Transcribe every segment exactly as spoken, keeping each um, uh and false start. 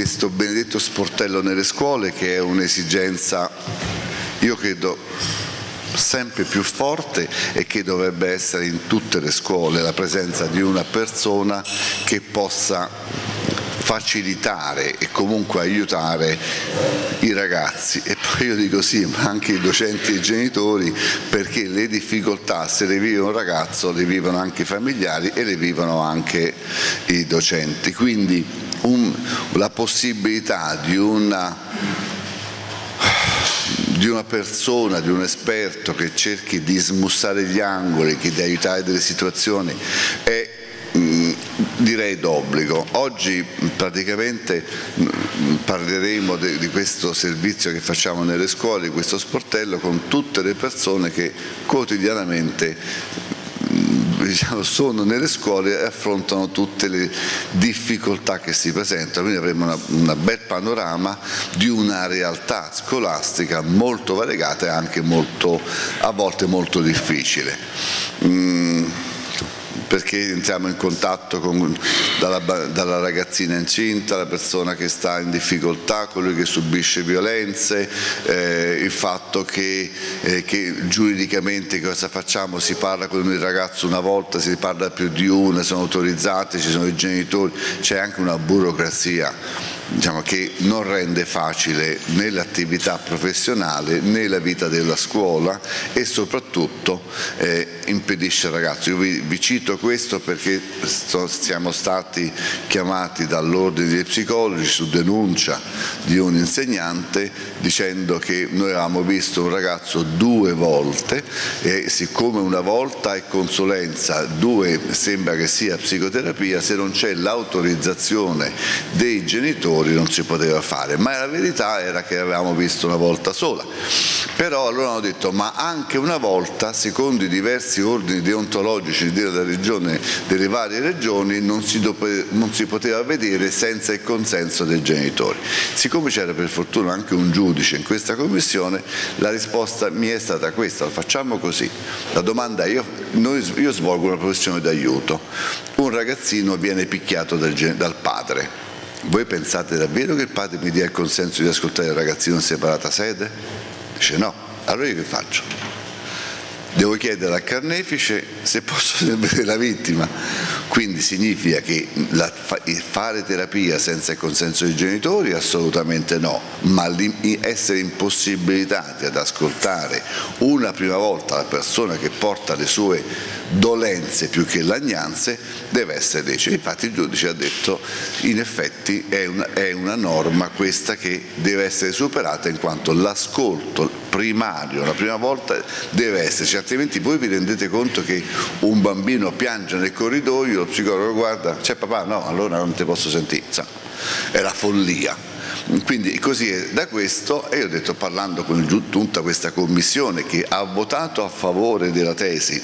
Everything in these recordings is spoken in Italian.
questo benedetto sportello nelle scuole, che è un'esigenza, io credo, sempre più forte e che dovrebbe essere in tutte le scuole, la presenza di una persona che possa facilitare e comunque aiutare i ragazzi, e poi io dico sì, ma anche i docenti e i genitori, perché le difficoltà, se le vive un ragazzo, le vivono anche i familiari e le vivono anche i docenti. Quindi un, la possibilità di una di una persona, di un esperto che cerchi di smussare gli angoli, che di aiutare delle situazioni, è mh, direi d'obbligo. Oggi praticamente mh, parleremo de, di questo servizio che facciamo nelle scuole, di questo sportello, con tutte le persone che quotidianamente diciamo, sono nelle scuole e affrontano tutte le difficoltà che si presentano, quindi avremo una, una bel panorama di una realtà scolastica molto variegata e anche molto, a volte molto difficile. Mm. Perché entriamo in contatto con, dalla, dalla ragazzina incinta, la persona che sta in difficoltà, colui che subisce violenze, eh, il fatto che, eh, che giuridicamente cosa facciamo, si parla con il ragazzo una volta, si parla più di una, sono autorizzati, ci sono i genitori, c'è anche una burocrazia, diciamo, che non rende facile né l'attività professionale né la vita della scuola e soprattutto eh, impedisce al ragazzo. Io vi, vi cito questo perché sto, siamo stati chiamati dall'ordine dei psicologi su denuncia di un insegnante dicendo che noi avevamo visto un ragazzo due volte e siccome una volta è consulenza, due sembra che sia psicoterapia, se non c'è l'autorizzazione dei genitori non si poteva fare, ma la verità era che avevamo visto una volta sola. Però allora hanno detto ma anche una volta, secondo i diversi ordini deontologici della regione, delle varie regioni, non si, non si poteva vedere senza il consenso dei genitori. Siccome c'era per fortuna anche un giudice in questa commissione, la risposta mi è stata questa: lo facciamo così. La domanda è, io, noi, io svolgo una professione d'aiuto, un ragazzino viene picchiato dal, dal padre, voi pensate davvero che il padre mi dia il consenso di ascoltare il ragazzino in separata sede? Dice no, allora io che faccio? Devo chiedere al carnefice se posso vedere la vittima, quindi significa che la, fare terapia senza il consenso dei genitori assolutamente no, ma essere impossibilitati ad ascoltare una prima volta la persona che porta le sue dolenze più che lagnanze deve essere lecito. Infatti il giudice ha detto in effetti è una, è una norma questa che deve essere superata, in quanto l'ascolto primario la prima volta deve esserci, altrimenti voi vi rendete conto che un bambino piange nel corridoio, lo psicologo guarda, c'è papà? No, allora non ti posso sentire, è la follia. Quindi così è da questo, e io ho detto, parlando con tutta questa commissione che ha votato a favore della tesi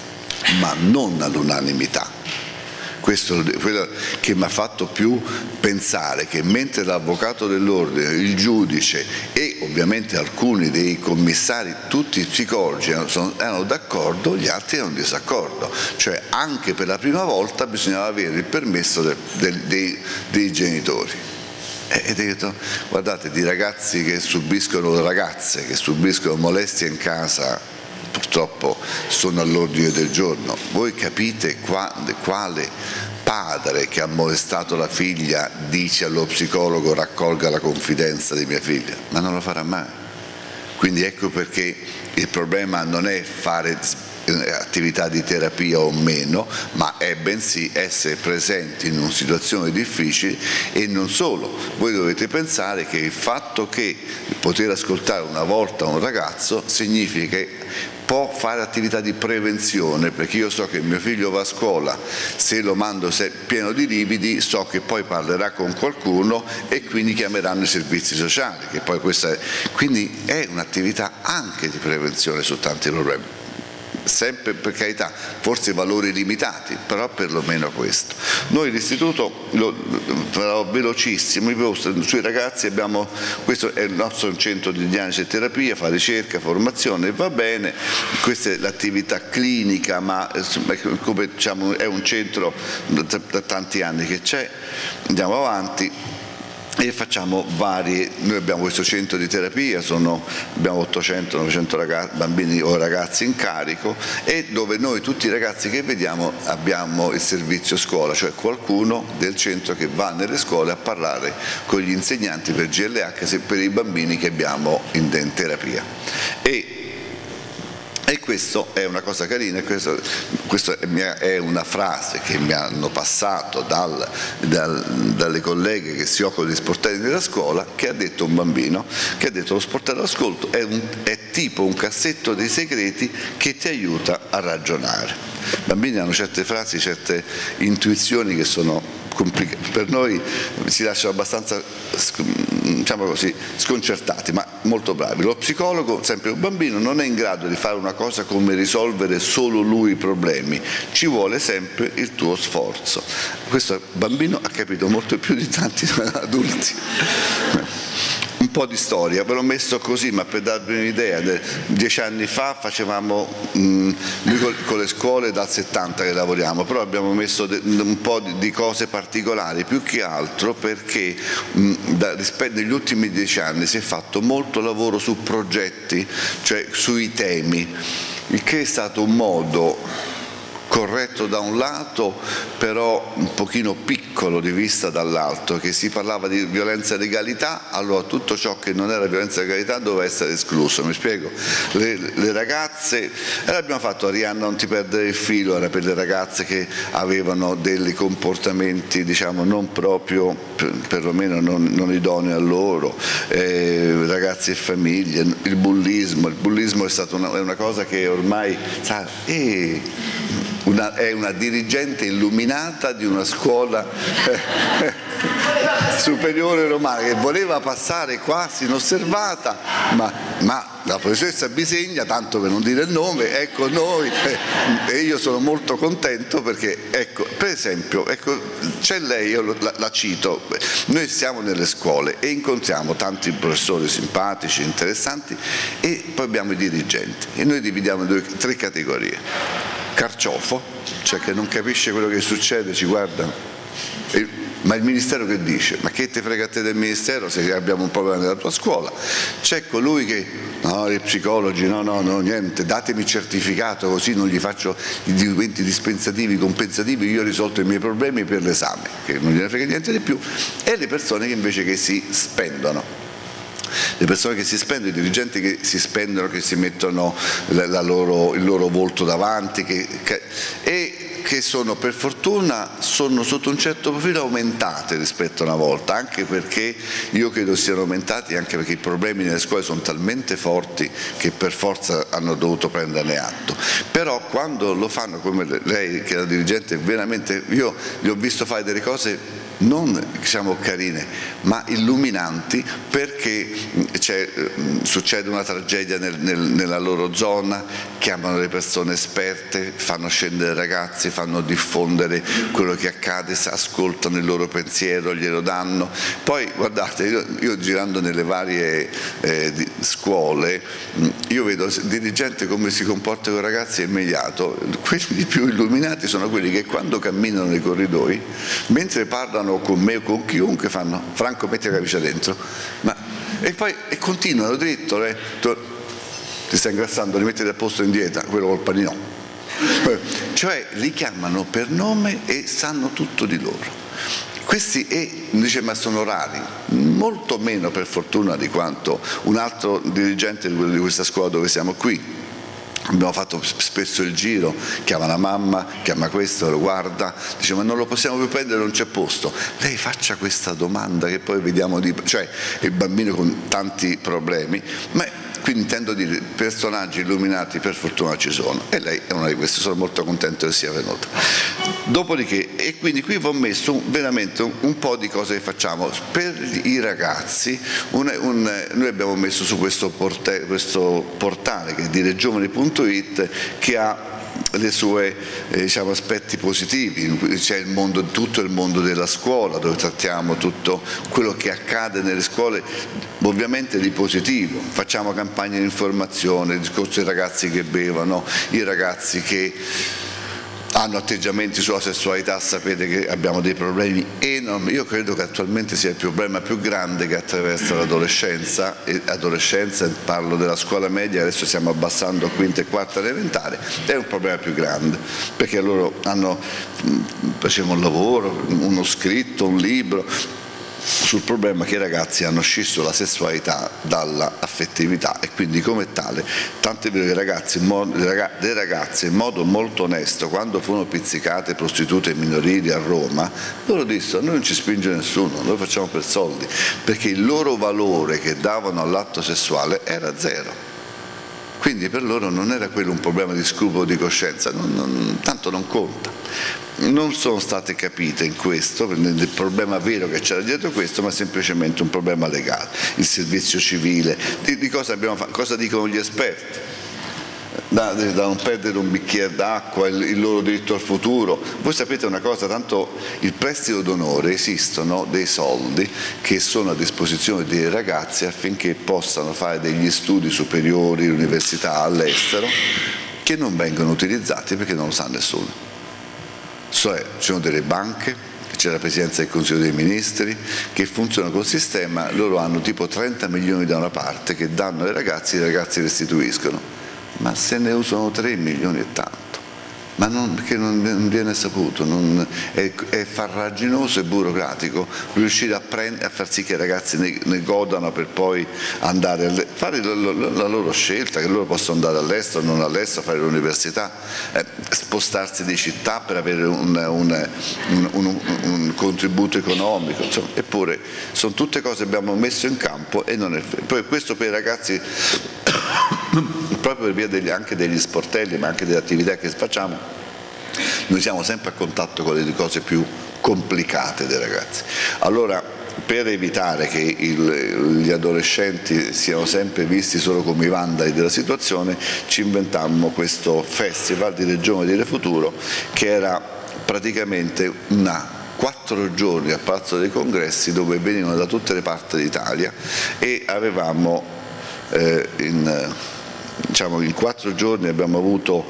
ma non all'unanimità. Questo è quello che mi ha fatto più pensare che mentre l'avvocato dell'ordine, il giudice e ovviamente alcuni dei commissari, tutti i psicologi erano d'accordo, gli altri erano in disaccordo, cioè anche per la prima volta bisognava avere il permesso de, de, de, dei genitori. E ho detto, guardate, di ragazzi che subiscono, ragazze che subiscono molestie in casa, purtroppo sono all'ordine del giorno. Voi capite quale, quale padre che ha molestato la figlia dice allo psicologo raccolga la confidenza di mia figlia? Ma non lo farà mai. Quindi ecco perché il problema non è fare attività di terapia o meno, ma è bensì essere presenti in una situazione difficile. E non solo, voi dovete pensare che il fatto che poter ascoltare una volta un ragazzo significa che può fare attività di prevenzione, perché io so che mio figlio va a scuola, se lo mando pieno di lividi so che poi parlerà con qualcuno e quindi chiameranno i servizi sociali, che poi questa è, quindi è un'attività anche di prevenzione su tanti problemi. Sempre, per carità, forse valori limitati, però perlomeno questo. Noi l'istituto, lo farò velocissimo, sui ragazzi abbiamo, questo è il nostro centro di diagnosi e terapia, fa ricerca, formazione, va bene, questa è l'attività clinica, ma come diciamo è un centro da tanti anni che c'è, andiamo avanti. e facciamo varie, noi abbiamo questo centro di terapia, sono, abbiamo ottocento novecento ragazzi, bambini o ragazzi in carico, e dove noi tutti i ragazzi che vediamo abbiamo il servizio scuola, cioè qualcuno del centro che va nelle scuole a parlare con gli insegnanti per G L H per i bambini che abbiamo in, in terapia. E E questo è una cosa carina, questa è una frase che mi hanno passato dal, dal, dalle colleghe che si occupano di sportelli della scuola, che ha detto un bambino, che ha detto: lo sportello d'ascolto è, è tipo un cassetto dei segreti che ti aiuta a ragionare. I bambini hanno certe frasi, certe intuizioni che sono per noi si lasciano abbastanza, diciamo così, sconcertati, ma molto bravi. Lo psicologo, sempre un bambino, non è in grado di fare una cosa come risolvere solo lui i problemi, ci vuole sempre il tuo sforzo. Questo bambino ha capito molto più di tanti adulti. Un po' di storia, ve l'ho messo così, ma per darvi un'idea, dieci anni fa facevamo, mh, noi con le scuole dal settanta che lavoriamo, però abbiamo messo un po' di cose particolari, più che altro perché mh, da, rispetto agli ultimi dieci anni si è fatto molto lavoro su progetti, cioè sui temi, il che è stato un modo corretto da un lato, però un pochino piccolo di vista dall'altro, che si parlava di violenza e legalità, allora tutto ciò che non era violenza e legalità doveva essere escluso, mi spiego? Le, le ragazze, e l'abbiamo fatto Arianna non ti perdere il filo, era per le ragazze che avevano dei comportamenti, diciamo, non proprio, per, perlomeno non, non idonei a loro, eh, ragazzi e famiglie, il bullismo, il bullismo è stata una, è una cosa che ormai, sa, eh, Una, è una dirigente illuminata di una scuola eh, superiore romana che voleva passare quasi inosservata, ma, ma la professoressa Bisegna, tanto per non dire il nome, ecco noi, eh, e io sono molto contento perché, ecco, per esempio, ecco, c'è lei, io la, la cito, noi siamo nelle scuole e incontriamo tanti professori simpatici, interessanti, e poi abbiamo i dirigenti e noi dividiamo in due, tre categorie. Carciofo, cioè che non capisce quello che succede, ci guarda, e, ma il ministero che dice? Ma che te frega a te del ministero se abbiamo un problema nella tua scuola? C'è colui che, no, gli psicologi, no, no, no, niente, datemi il certificato così non gli faccio i documenti dispensativi, compensativi, io ho risolto i miei problemi per l'esame, che non gliene frega niente di più, e le persone che invece che si spendono. Le persone che si spendono, i dirigenti che si spendono, che si mettono la, la loro, il loro volto davanti che, che, e che sono, per fortuna, sono sotto un certo profilo aumentate rispetto a una volta, anche perché io credo siano aumentati, anche perché i problemi nelle scuole sono talmente forti che per forza hanno dovuto prenderne atto. Però quando lo fanno come lei, che è la dirigente, veramente, io gli ho visto fare delle cose non, diciamo, carine, ma illuminanti, perché succede una tragedia nel, nel, nella loro zona, chiamano le persone esperte, fanno scendere i ragazzi, fanno diffondere quello che accade, ascoltano il loro pensiero, glielo danno. Poi guardate, io, io girando nelle varie eh, scuole, io vedo il dirigente come si comporta con i ragazzi, è immediato. Quelli più illuminati sono quelli che quando camminano nei corridoi, mentre parlano con me o con chiunque, fanno: Franco, metti la camicia dentro, ma, e poi e continuano dritto, eh, tu, ti stai ingrassando, rimettiti a posto in dieta, quello col panino, cioè li chiamano per nome e sanno tutto di loro. Questi, e dice, ma sono rari, molto meno per fortuna di quanto un altro dirigente di questa scuola dove siamo qui. Abbiamo fatto spesso il giro, chiama la mamma, chiama questo, lo guarda, dice: ma non lo possiamo più prendere, non c'è posto. Lei faccia questa domanda che poi vediamo di... cioè il bambino con tanti problemi, ma quindi intendo dire, personaggi illuminati per fortuna ci sono, e lei è una di queste, sono molto contento che sia venuta. Dopodiché, e quindi qui vi ho messo veramente un, un po' di cose che facciamo per i ragazzi. Un, un, noi abbiamo messo su questo, porte, questo portale che è diregiovani punto it, che ha le sue eh, diciamo, aspetti positivi. C'è il mondo, tutto il mondo della scuola, dove trattiamo tutto quello che accade nelle scuole, ovviamente di positivo. Facciamo campagne di informazione, il discorso dei ragazzi che bevono, i ragazzi che hanno atteggiamenti sulla sessualità, sapete che abbiamo dei problemi enormi. Io credo che attualmente sia il problema più grande che attraversa l'adolescenza, e adolescenza, parlo della scuola media, adesso stiamo abbassando a quinta e quarta elementare, è un problema più grande, perché loro hanno, facevano un lavoro, uno scritto, un libro, sul problema che i ragazzi hanno scisso la sessualità dall'affettività e quindi come tale, tant'è vero che i ragazzi, le ragazze in modo molto onesto, quando furono pizzicate prostitute minorili a Roma, loro dissero: noi non ci spinge nessuno, noi facciamo per soldi, perché il loro valore che davano all'atto sessuale era zero. Quindi per loro non era quello un problema di scrupolo di coscienza, non, non, tanto non conta. Non sono state capite in questo, il problema vero che c'era dietro questo, ma semplicemente un problema legale. Il servizio civile, di, di cosa abbiamo fatto, cosa dicono gli esperti? Da, da non perdere un bicchiere d'acqua, il, il loro diritto al futuro. Voi sapete una cosa, tanto il prestito d'onore, esistono dei soldi che sono a disposizione dei ragazzi affinché possano fare degli studi superiori, università all'estero, che non vengono utilizzati perché non lo sa nessuno. Cioè ci sono delle banche, c'è la Presidenza del Consiglio dei Ministri che funzionano col sistema, loro hanno tipo trenta milioni da una parte che danno ai ragazzi e i ragazzi restituiscono, ma se ne usano tre milioni e tanto, ma non, perché non, non viene saputo, non, è, è farraginoso e burocratico riuscire a, prend, a far sì che i ragazzi ne, ne godano per poi andare a fare la, la, la loro scelta, che loro possono andare all'estero, non all'estero, fare l'università, eh, spostarsi di città per avere un, un, un, un, un contributo economico, insomma, eppure sono tutte cose che abbiamo messo in campo e non è poi questo per i ragazzi proprio per via degli, anche degli sportelli ma anche delle attività che facciamo. Noi siamo sempre a contatto con le cose più complicate dei ragazzi. Allora, per evitare che il, gli adolescenti siano sempre visti solo come i vandali della situazione, ci inventammo questo festival di Regione Dire Futuro, che era praticamente una quattro giorni a Palazzo dei Congressi dove venivano da tutte le parti d'Italia e avevamo eh, in, diciamo, in quattro giorni abbiamo avuto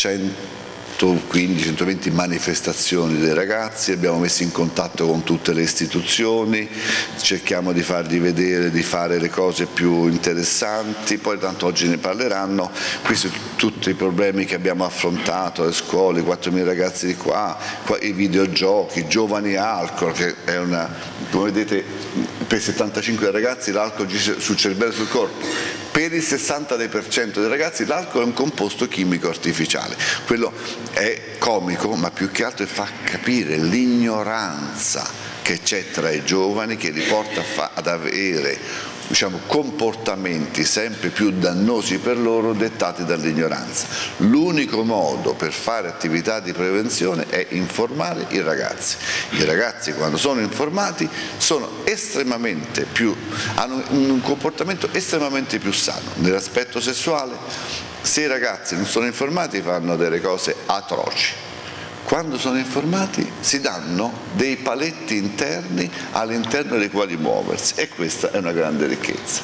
centoquindici centoventi manifestazioni dei ragazzi, abbiamo messo in contatto con tutte le istituzioni, cerchiamo di fargli vedere, di fare le cose più interessanti, poi tanto oggi ne parleranno, questi tutti i problemi che abbiamo affrontato, le scuole, quattromila ragazzi di qua, qua, i videogiochi, giovani alcol, che è una, come vedete per il settantacinque dei ragazzi l'alcol gira sul cervello e sul corpo. Per il sessanta per cento dei ragazzi l'alcol è un composto chimico artificiale, quello è comico ma più che altro fa capire l'ignoranza che c'è tra i giovani che li porta ad avere diciamo, comportamenti sempre più dannosi per loro dettati dall'ignoranza. L'unico modo per fare attività di prevenzione è informare i ragazzi. I ragazzi quando sono informati sono estremamente più, hanno un comportamento estremamente più sano. Nell'aspetto sessuale, se i ragazzi non sono informati fanno delle cose atroci. Quando sono informati si danno dei paletti interni all'interno dei quali muoversi e questa è una grande ricchezza.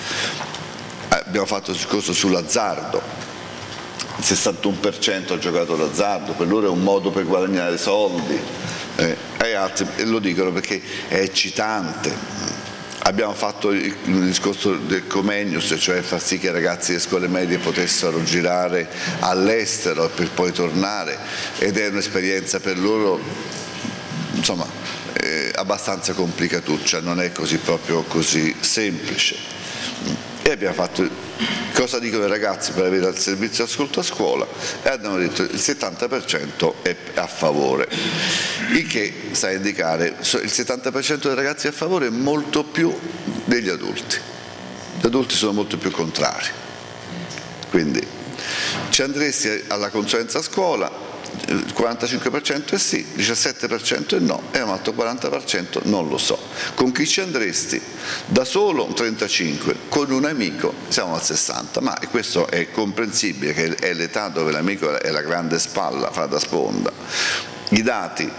Eh, abbiamo fatto il discorso sull'azzardo, il sessantuno per cento ha giocato l'azzardo, per loro è un modo per guadagnare soldi eh, e altri lo dicono perché è eccitante. Abbiamo fatto il discorso del Comenius, cioè far sì che i ragazzi delle scuole medie potessero girare all'estero per poi tornare ed è un'esperienza per loro insomma eh, abbastanza complicatuccia, non è così proprio così semplice. E abbiamo fatto cosa dicono i ragazzi per avere il servizio ascolto a scuola e abbiamo detto il settanta per cento è a favore, il che sta a indicare il settanta per cento dei ragazzi è a favore molto più degli adulti. Gli adulti sono molto più contrari. Quindi ci andresti alla consulenza a scuola, il quarantacinque per cento è sì, il diciassette per cento è no e un altro quaranta per cento non lo so. Con chi ci andresti? Da solo un trentacinque per cento, con un amico siamo al sessanta per cento, ma questo è comprensibile che è l'età dove l'amico è la grande spalla, fa da sponda. I dati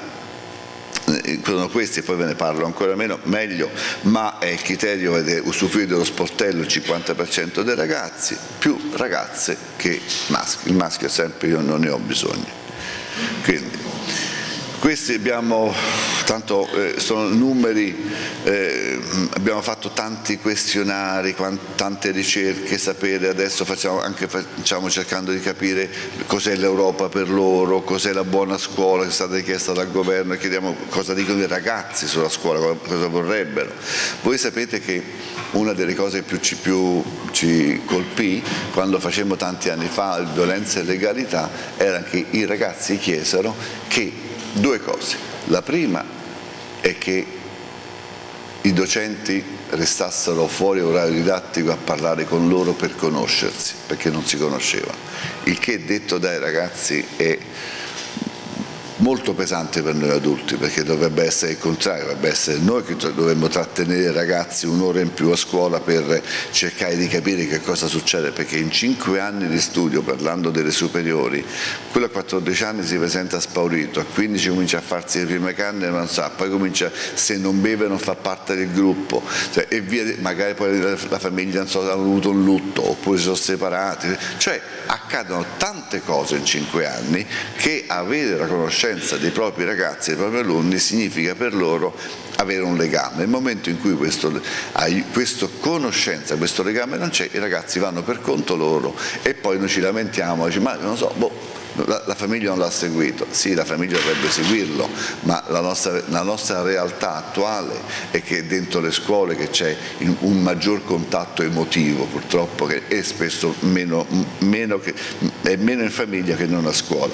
sono questi, poi ve ne parlo ancora meno, meglio, ma è il criterio è usufruire dello sportello il cinquanta per cento dei ragazzi, più ragazze che maschi. Il maschio è sempre io non ne ho bisogno. Quindi, questi abbiamo, tanto eh, sono numeri, eh, abbiamo fatto tanti questionari, tante ricerche, sapere, adesso facciamo anche facciamo cercando di capire cos'è l'Europa per loro, cos'è la buona scuola che è stata richiesta dal governo, e chiediamo cosa dicono i ragazzi sulla scuola, cosa vorrebbero. Voi sapete che una delle cose più ci, più ci colpì quando facemmo tanti anni fa violenza e legalità era che i ragazzi chiesero che due cose. La prima è che i docenti restassero fuori orario didattico a parlare con loro per conoscersi, perché non si conoscevano. Il che, detto dai ragazzi, è molto pesante per noi adulti, perché dovrebbe essere il contrario, dovrebbe essere noi che dovremmo trattenere i ragazzi un'ora in più a scuola per cercare di capire che cosa succede, perché in cinque anni di studio, parlando delle superiori, quello a quattordici anni si presenta spaurito, a quindici comincia a farsi le prime canne e non sa, poi comincia, se non beve non fa parte del gruppo, cioè, e via, magari poi la famiglia non so, hanno avuto un lutto oppure si sono separati, cioè accadono tante cose in cinque anni che avere la conoscenza dei propri ragazzi, dei propri alunni, significa per loro avere un legame. Nel momento in cui questo, questo conoscenza, questo legame non c'è, i ragazzi vanno per conto loro e poi noi ci lamentiamo, diciamo, ma non so, boh, La, la famiglia non l'ha seguito. Sì, la famiglia dovrebbe seguirlo, ma la nostra, la nostra realtà attuale è che dentro le scuole che c'è un maggior contatto emotivo, purtroppo, che è spesso meno, meno, che, è meno in famiglia che non a scuola.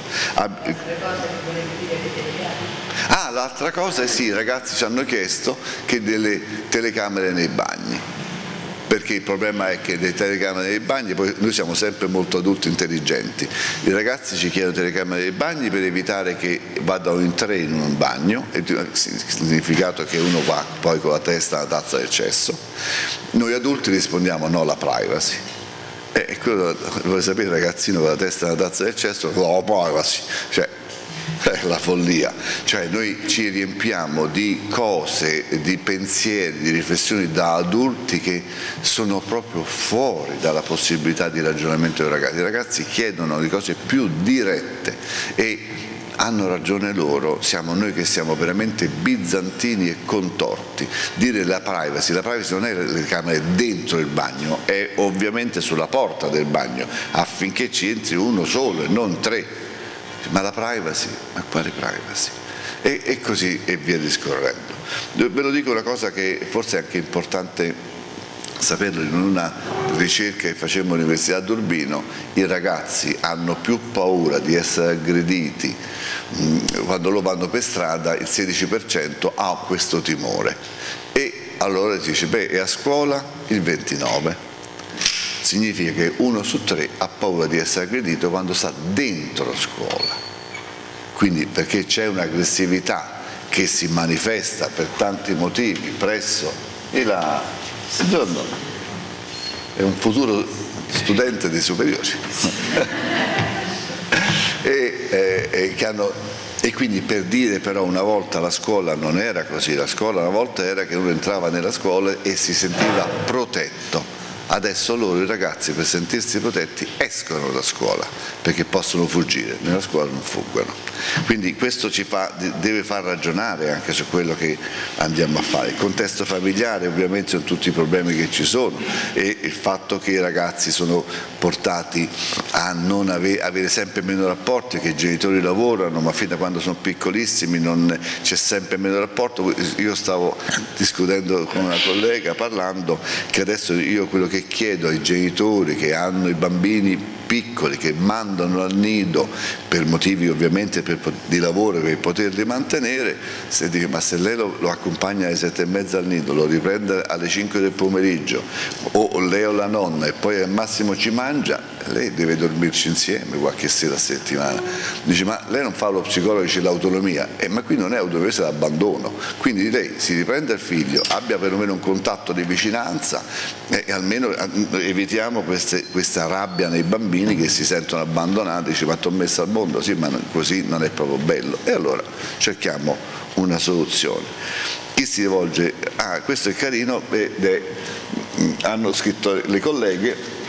Ah, l'altra cosa è sì, i ragazzi ci hanno chiesto che delle telecamere nei bagni, perché il problema è che le telecamere nei bagni, poi noi siamo sempre molto adulti intelligenti, i ragazzi ci chiedono telecamere nei bagni per evitare che vadano in tre in un bagno, il significato che uno va poi con la testa alla tazza del cesso. Noi adulti rispondiamo no alla privacy. E quello, vuoi sapere, il ragazzino con la testa alla tazza del cesso, no, privacy, cioè è la follia, cioè noi ci riempiamo di cose, di pensieri, di riflessioni da adulti che sono proprio fuori dalla possibilità di ragionamento dei ragazzi. I ragazzi chiedono di cose più dirette e hanno ragione loro, siamo noi che siamo veramente bizantini e contorti. Dire la privacy, la privacy non è le camere dentro il bagno, è ovviamente sulla porta del bagno, affinché ci entri uno solo e non tre. Ma la privacy? Ma quale privacy? E, e così e via discorrendo. Ve lo dico una cosa che forse è anche importante saperlo, in una ricerca che facemmo all'Università di Urbino, i ragazzi hanno più paura di essere aggrediti mh, quando lo vanno per strada, il sedici per cento ha questo timore. E allora si dice, beh, e a scuola il ventinove per cento. Significa che uno su tre ha paura di essere aggredito quando sta dentro la scuola. Quindi perché c'è un'aggressività che si manifesta per tanti motivi presso e la buongiorno, è un futuro studente dei superiori e, e, e, che hanno, e quindi per dire però una volta la scuola non era così, la scuola una volta era che uno entrava nella scuola e si sentiva protetto. Adesso loro, i ragazzi, per sentirsi protetti escono da scuola perché possono fuggire, nella scuola non fuggono. Quindi questo ci fa, deve far ragionare anche su quello che andiamo a fare. Il contesto familiare ovviamente sono tutti i problemi che ci sono e il fatto che i ragazzi sono portati a non ave, avere sempre meno rapporti, che i genitori lavorano ma fino a quando sono piccolissimi c'è sempre meno rapporto. Io stavo discutendo con una collega parlando che adesso io quello che che chiedo ai genitori che hanno i bambini piccoli, che mandano al nido per motivi ovviamente per, di lavoro per poterli mantenere, se dice, ma se lei lo, lo accompagna alle sette e mezza al nido, lo riprende alle cinque del pomeriggio o lei o la nonna e poi al massimo ci mangia, lei deve dormirci insieme qualche sera a settimana. Dice, ma lei non fa lo psicologo, dice l'autonomia, eh, ma qui non è autonomia, è l'abbandono. Quindi lei si riprende il figlio, abbia perlomeno un contatto di vicinanza e almeno evitiamo queste, questa rabbia nei bambini che si sentono abbandonati, dice ma ti ho messo al mondo, sì, ma così non è proprio bello. E allora cerchiamo una soluzione. Chi si rivolge? Ah, questo è carino ed è, hanno scritto le colleghe,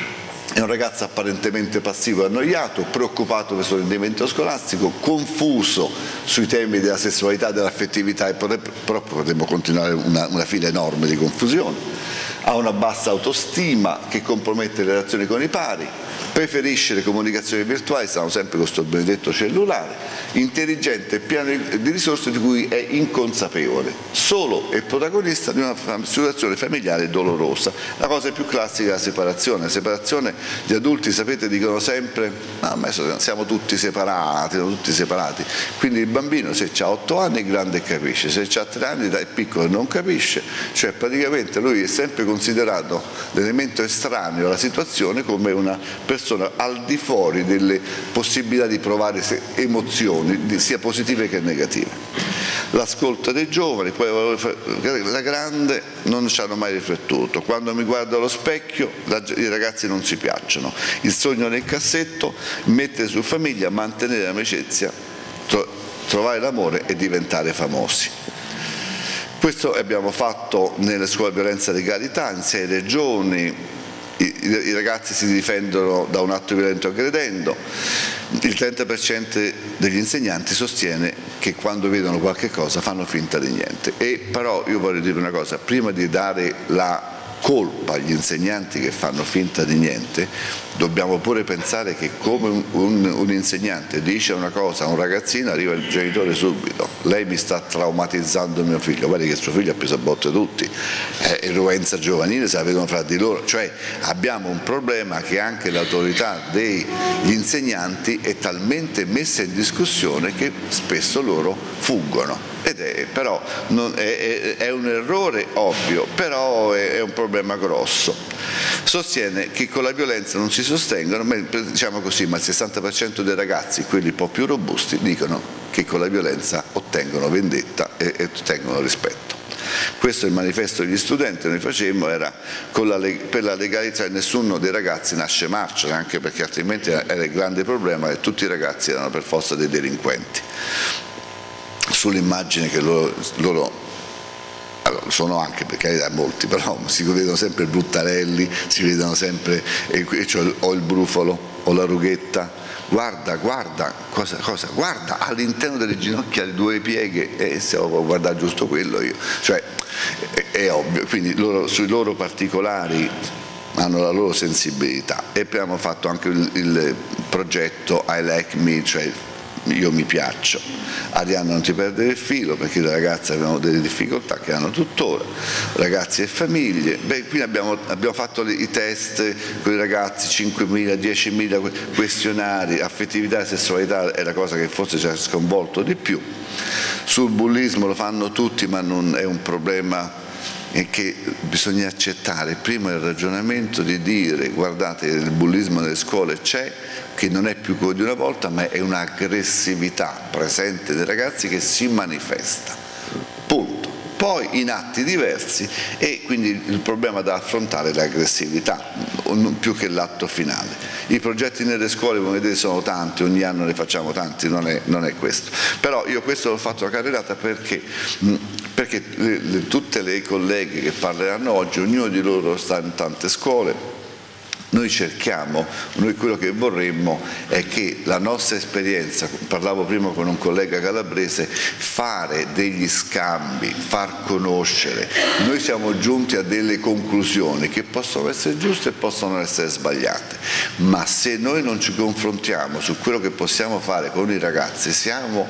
È un ragazzo apparentemente passivo e annoiato, preoccupato per il suo rendimento scolastico, confuso sui temi della sessualità e dell'affettività, e però potremmo continuare una, una fila enorme di confusioni. Ha una bassa autostima che compromette le relazioni con i pari, preferisce le comunicazioni virtuali, stanno sempre con questo benedetto cellulare, intelligente e pieno di risorse di cui è inconsapevole, solo e protagonista di una situazione familiare dolorosa. La cosa più classica è la separazione. La separazione, gli adulti, sapete, dicono sempre ah, ma siamo tutti separati, siamo tutti separati. Quindi il bambino, se ha otto anni, è grande e capisce, se ha tre anni è piccolo e non capisce, cioè praticamente lui è sempre considerato l'elemento estraneo alla situazione come una persona al di fuori delle possibilità di provare emozioni sia positive che negative. L'ascolto dei giovani, poi la grande, non ci hanno mai riflettuto. Quando mi guardo allo specchio i ragazzi non si piacciono. Il sogno nel cassetto, mettere su famiglia, mantenere l'amicizia, trovare l'amore e diventare famosi. Questo abbiamo fatto nelle scuole di violenza e legalità in sei regioni. I, i ragazzi si difendono da un atto violento aggredendo, il trenta per cento degli insegnanti sostiene che quando vedono qualche cosa fanno finta di niente. E però io voglio dire una cosa, prima di dare la colpa agli insegnanti che fanno finta di niente, dobbiamo pure pensare che come un, un, un insegnante dice una cosa a un ragazzino, arriva il genitore subito: lei mi sta traumatizzando mio figlio, guardi che suo figlio ha preso a botte tutti, eh, eruenza giovanile se la vedono fra di loro, cioè abbiamo un problema che anche l'autorità degli insegnanti è talmente messa in discussione che spesso loro fuggono. Ed è, però, non, è, è un errore ovvio, però è, è un problema grosso. Sostiene che con la violenza non si sostengono, diciamo così, ma il sessanta per cento dei ragazzi, quelli un po' più robusti, dicono che con la violenza ottengono vendetta e, e ottengono rispetto. Questo è il manifesto degli studenti, noi facemmo, era con la, per la legalità, nessuno dei ragazzi nasce marcio, anche perché altrimenti era il grande problema che tutti i ragazzi erano per forza dei delinquenti. Sull'immagine che loro, loro allora, sono anche, per carità, molti, però si vedono sempre bruttarelli, si vedono sempre, eh, cioè, o il brufolo o la rughetta, guarda, guarda, cosa, cosa, guarda all'interno delle ginocchia le due pieghe, e eh, stavo a guardare giusto quello io, cioè è, è ovvio, quindi loro, sui loro particolari hanno la loro sensibilità. E abbiamo fatto anche il, il progetto I Like Me, cioè io mi piaccio. Arianna, non ti perdere il filo, perché le ragazze avevano delle difficoltà che hanno tuttora, ragazzi e famiglie. Beh, qui abbiamo, abbiamo fatto i test con i ragazzi, cinquemila, diecimila questionari, affettività e sessualità è la cosa che forse ci ha sconvolto di più. Sul bullismo lo fanno tutti, ma non è un problema che bisogna accettare. Prima il ragionamento di dire guardate, il bullismo nelle scuole c'è, che non è più quello di una volta, ma è un'aggressività presente dei ragazzi che si manifesta, punto. Poi in atti diversi, e quindi il problema da affrontare è l'aggressività, più che l'atto finale. I progetti nelle scuole, come vedete, sono tanti, ogni anno ne facciamo tanti, non è, non è questo. Però io questo l'ho fatto a carrellata perché, perché le, le, tutte le colleghe che parleranno oggi, ognuno di loro sta in tante scuole. Noi cerchiamo, noi quello che vorremmo è che la nostra esperienza, parlavo prima con un collega calabrese, fare degli scambi, far conoscere. Noi siamo giunti a delle conclusioni che possono essere giuste e possono essere sbagliate, ma se noi non ci confrontiamo su quello che possiamo fare con i ragazzi siamo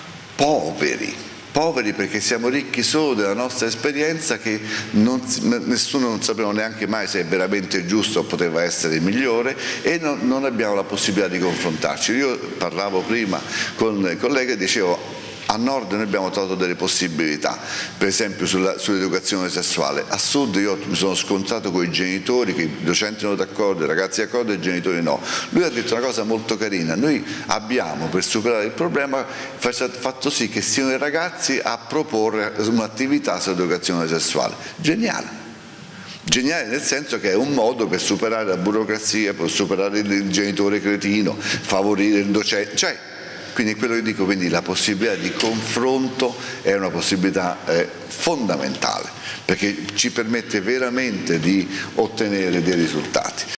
poveri. Poveri perché siamo ricchi solo della nostra esperienza, che non, nessuno non sapeva neanche mai se è veramente giusto o poteva essere migliore, e non, non abbiamo la possibilità di confrontarci. Io parlavo prima con i colleghi e dicevo: a nord noi abbiamo trovato delle possibilità, per esempio sull'educazione sessuale. A sud io mi sono scontrato con i genitori, che i docenti sono d'accordo, i ragazzi d'accordo e i genitori no. Lui ha detto una cosa molto carina: noi abbiamo, per superare il problema, fatto sì che siano i ragazzi a proporre un'attività sull'educazione sessuale. Geniale. Geniale nel senso che è un modo per superare la burocrazia, per superare il genitore cretino, favorire il docente, cioè, quindi quello che dico, quindi la possibilità di confronto è una possibilità eh, fondamentale, perché ci permette veramente di ottenere dei risultati.